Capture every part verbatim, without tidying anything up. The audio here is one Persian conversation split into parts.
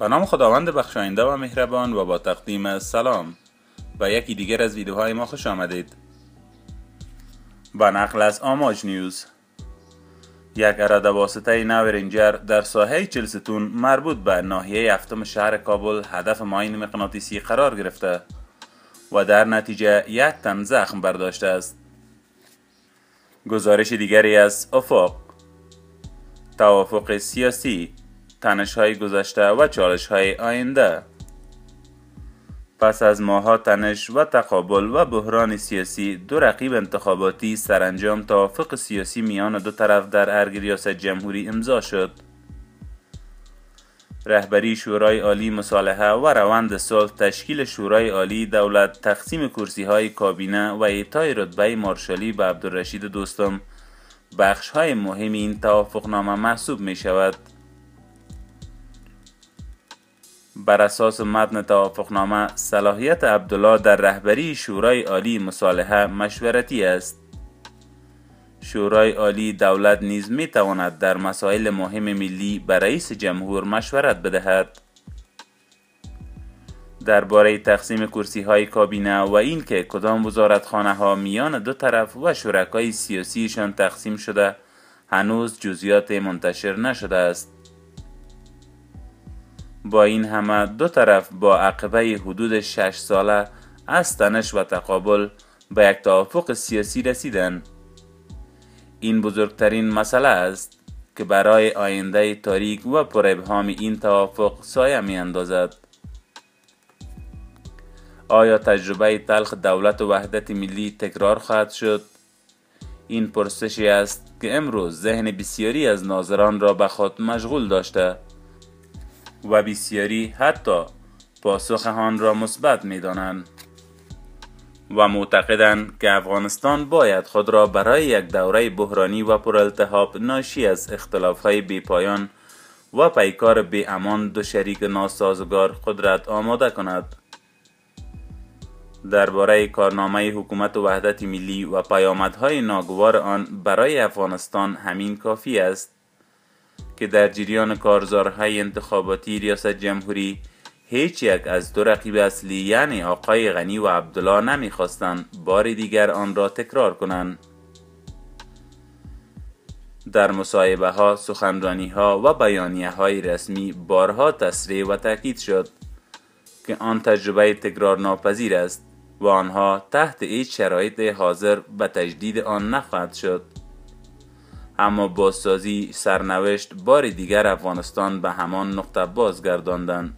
به نام خداوند بخشاینده و مهربان و با تقدیم سلام و یکی دیگر از ویدیوهای ما خوش آمدید. با نقل از آماج نیوز، یک اراده واسطه ناورینجر در ساحه چلستون مربوط به ناحیه هفتم شهر کابل هدف ماین مغناطیسی قرار گرفته و در نتیجه یک تن زخم برداشته است. گزارش دیگری از افق. توافق سیاسی، تنش‌های گذشته و چالش‌های آینده. پس از ماه‌ها تنش و تقابل و بحران سیاسی، دو رقیب انتخاباتی سرانجام توافق سیاسی میان دو طرف در ارگ ریاست جمهوری امضا شد. رهبری شورای عالی مصالحه و روند صلح، تشکیل شورای عالی دولت، تقسیم کرسی‌های کابینه و اعطای رتبه مارشالی به عبدالرشید دوستم بخش‌های مهم این توافقنامه محسوب می شود. بر اساس متن توافقنامه، صلاحیت عبدالله در رهبری شورای عالی مصالحه مشورتی است. شورای عالی دولت نیز می تواند در مسائل مهم ملی به رئیس جمهور مشورت بدهد. درباره تقسیم کرسی های کابینه و اینکه کدام وزارتخانه ها میان دو طرف و شرکای سیاسیشان تقسیم شده، هنوز جزئیات منتشر نشده است. با این همه دو طرف با عقبه حدود شش ساله از تنش و تقابل به یک توافق سیاسی رسیدند. این بزرگترین مسئله است که برای آینده تاریک و پر ابهام این توافق سایه می اندازد. آیا تجربه تلخ دولت و وحدت ملی تکرار خواهد شد؟ این پرسشی است که امروز ذهن بسیاری از ناظران را به خود مشغول داشته و بسیاری حتی پاسخ آن را مثبت می دانند و معتقدند که افغانستان باید خود را برای یک دوره بحرانی و پرالتهاب ناشی از اختلاف‌های بی‌پایان و پیکار بی امان دو شریک ناسازگار قدرت آماده کند. درباره کارنامه حکومت وحدت ملی و پیامدهای ناگوار آن برای افغانستان همین کافی است که در جریان کارزارهای انتخاباتی ریاست جمهوری هیچ یک از دو رقیب اصلی یعنی آقای غنی و عبدالله نمیخواستند بار دیگر آن را تکرار کنند. در مصاحبه ها، سخنرانی ها و بیانیه های رسمی بارها تصریح و تاکید شد که آن تجربه تکرار ناپذیر است و آنها تحت هیچ شرایط حاضر به تجدید آن نخواهد شد. اما بازسازی سرنوشت بار دیگر افغانستان به همان نقطه بازگرداندند.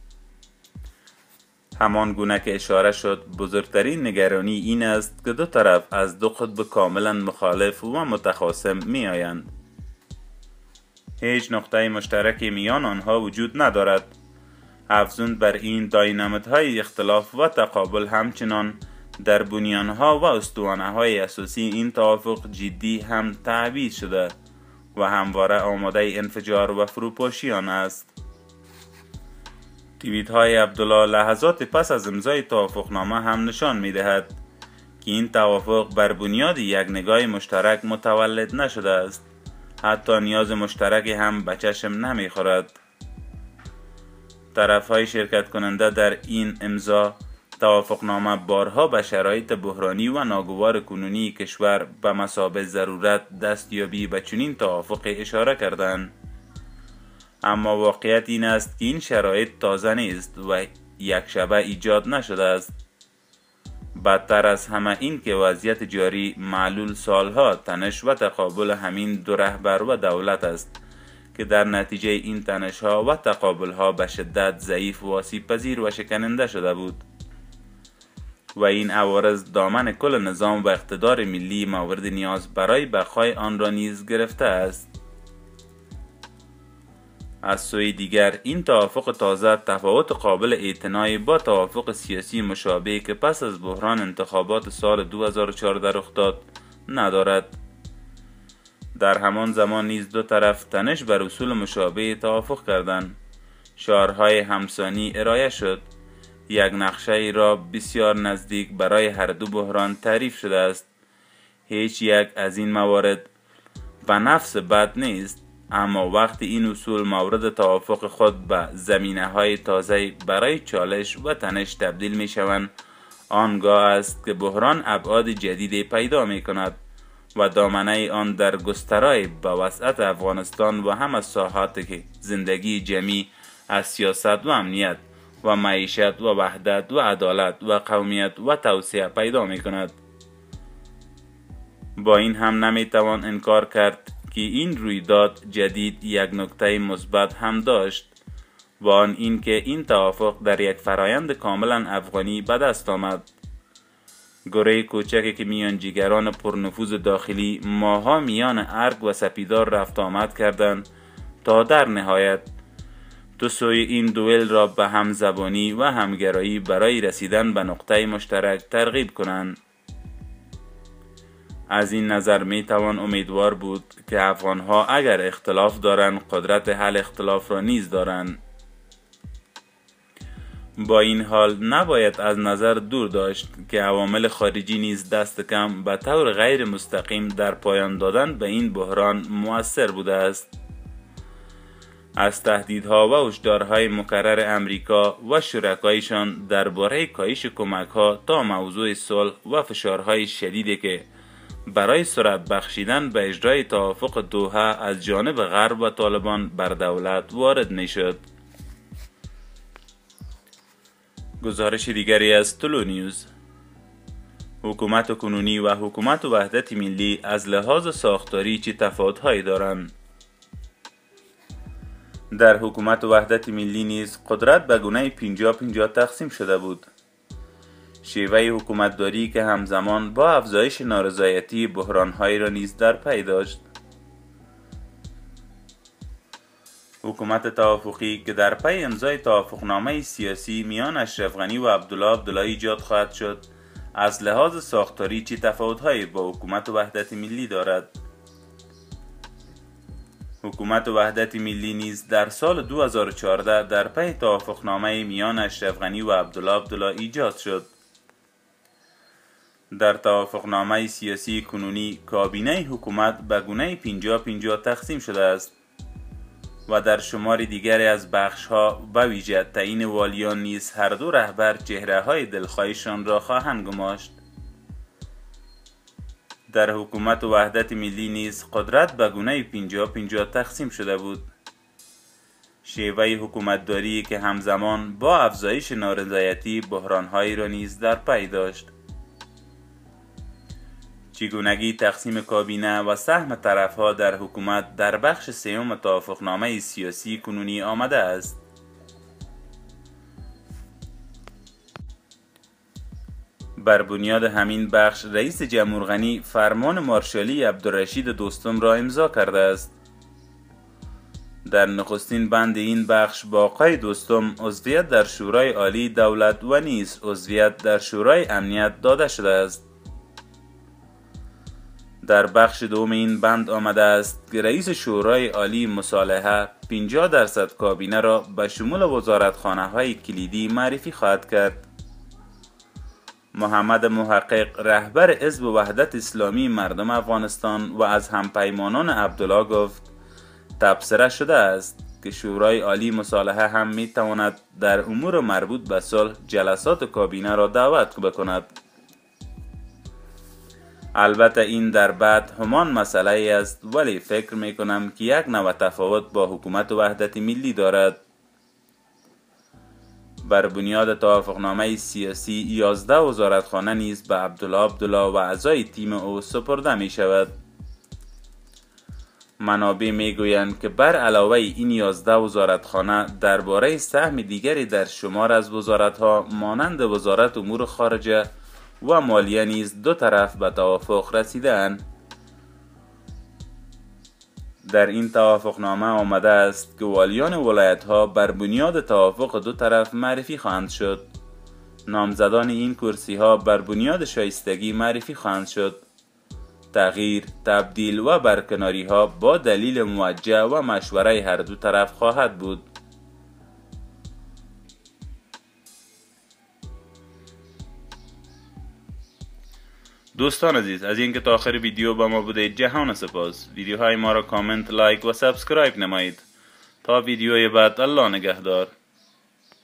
همان گونه که اشاره شد، بزرگترین نگرانی این است که دو طرف از دو قطب کاملا مخالف و متخاصم می آیند. هیچ نقطه مشترک میان آنها وجود ندارد. افزون بر این، داینامیت‌های اختلاف و تقابل همچنان در بنیانها و استوانه‌های اساسی این توافق جدی هم تعبیه شده و همواره آماده انفجار و فروپاشی آن است. توییت های عبدالله لحظات پس از امضای توافقنامه هم نشان می دهد که این توافق بر بنیاد یک نگاه مشترک متولد نشده است. حتی نیاز مشترک هم به چشم نمی خورد. طرف های شرکت کننده در این امضا توافقنامه بارها به شرایط بحرانی و ناگوار کنونی کشور به مثابه ضرورت دستیابی به چنین توافق اشاره کردند. اما واقعیت این است که این شرایط تازه نیست و یک شبه ایجاد نشده است. بدتر از همه این که وضعیت جاری معلول سالها تنش و تقابل همین دو رهبر و دولت است که در نتیجه این تنش ها و تقابل ها به شدت ضعیف و آسیب پذیر و شکننده شده بود و این عوارض دامن کل نظام و اقتدار ملی مورد نیاز برای بقای آن را نیز گرفته است. از سوی دیگر، این توافق تازه تفاوت قابل اعتنایی با توافق سیاسی مشابه که پس از بحران انتخابات سال دو هزار و چهارده رخ داد ندارد. در همان زمان نیز دو طرف تنش بر اصول مشابه توافق کردند. شعارهای همسانی ارائه شد. یک نقشه را بسیار نزدیک برای هر دو بحران تعریف شده است. هیچ یک از این موارد به نفس بد نیست، اما وقتی این اصول مورد توافق خود به زمینه های تازه برای چالش و تنش تبدیل می شوند، آنگاه است که بحران ابعاد جدیدی پیدا می کند و دامنه آن در گسترای به وسعت افغانستان و همه ساحات که زندگی جمعی از سیاست و امنیت و معیشت و وحدت و عدالت و قومیت و توسعه پیدا می کند. با این هم نمی توان انکار کرد که این رویداد جدید یک نکته مثبت هم داشت و آن این که این توافق در یک فرایند کاملا افغانی به دست آمد. گره کوچکی که میانجیگران پرنفوذ داخلی ماها میان ارگ و سپیدار رفت آمد کردند تا در نهایت دو سوی این دوئل را به همزبانی و همگرایی برای رسیدن به نقطه مشترک ترغیب کنند. از این نظر می توان امیدوار بود که افغانها اگر اختلاف دارند قدرت حل اختلاف را نیز دارند. با این حال نباید از نظر دور داشت که عوامل خارجی نیز دست کم به طور غیر مستقیم در پایان دادن به این بحران مؤثر بوده است. از تهدیدها و هشدارهای مکرر امریکا و شرکایشان درباره کاهش کمک‌ها تا موضوع صلح و فشارهای شدیدی که برای سرعت بخشیدن به اجرای توافق دوحه از جانب غرب و طالبان بر دولت وارد می‌شد. گزارش دیگری از طلوع نیوز. حکومت کنونی و حکومت وحدت ملی از لحاظ ساختاری چه تفاوت‌هایی دارند؟ در حکومت وحدت ملی نیز قدرت به گونه پنجاه پنجاه تقسیم شده بود. شیوه حکومتداری که همزمان با افزایش نارضایتی بحران‌هایی را نیز در پی داشت. حکومت توافقی که در پی امضای توافقنامه سیاسی میان اشرف غنی و عبدالله عبدالله ایجاد خواهد شد، از لحاظ ساختاری چه تفاوت‌هایی با حکومت وحدت ملی دارد؟ حکومت وحدت ملی نیز در سال دو هزار و چهارده در پی توافقنامه میان اشرف غنی و عبدالله عبدالله ایجاد شد. در توافقنامه سیاسی کنونی کابینه حکومت به گونه پنجاه پنجاه تقسیم شده است و در شمار دیگری از بخش‌ها به ویژه تعیین والیان نیز هر دو رهبر چهره‌های دلخواهشان را خواهند گماشت. در حکومت وحدت ملی نیز قدرت به گونه پنجاه پنجاه تقسیم شده بود. شیوه حکومتداری که همزمان با افزایش نارضایتی بحران‌هایی را نیز در پی داشت. چگونگی تقسیم کابینه و سهم طرفها در حکومت در بخش سوم توافقنامه سیاسی کنونی آمده است. بر بنیاد همین بخش رئیس جمهور غنی فرمان مارشالی عبدالرشید دوستم را امضا کرده است. در نخستین بند این بخش با آقای دوستم عضویت در شورای عالی دولت و نیز عضویت در شورای امنیت داده شده است. در بخش دوم این بند آمده است که رئیس شورای عالی مصالحه پنجاه درصد کابینه را به شمول وزارتخانه های کلیدی معرفی خواهد کرد. محمد محقق رهبر حزب وحدت اسلامی مردم افغانستان و از همپیمانان عبدالله گفت تبصره شده است که شورای عالی مصالحه هم می تواند در امور مربوط به صلح جلسات کابینه را دعوت بکند. البته این در بعد همان مسئله است، ولی فکر می کنم که یک نوع تفاوت با حکومت وحدت ملی دارد. بر بنیاد توافقنامه سیاسی یازده وزارتخانه نیز به عبدالله عبدالله و اعضای تیم او سپرده می شود. منابع می گویند که بر علاوه این یازده وزارتخانه درباره سهم دیگری در شمار از وزارتها مانند وزارت امور خارجه و مالیه نیز دو طرف به توافق رسیدند. در این توافقنامه آمده است که والیان ولایت‌ها بر بنیاد توافق دو طرف معرفی خواهند شد. نامزدان این کرسی‌ها بر بنیاد شایستگی معرفی خواهند شد. تغییر، تبدیل و برکناری‌ها با دلیل موجه و مشوره هر دو طرف خواهد بود. دوستان عزیز، از اینکه تا آخر ویدیو با ما بودید جهان سپاس. ویدیوهای ما را کامنت، لایک و سابسکرایب نمایید. تا ویدیوی بعد، الله نگهدار.